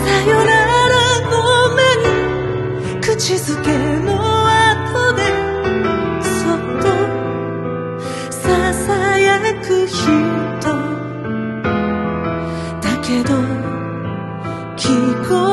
さよならごめん口づけの後でそっとささやく人だけど聞こえ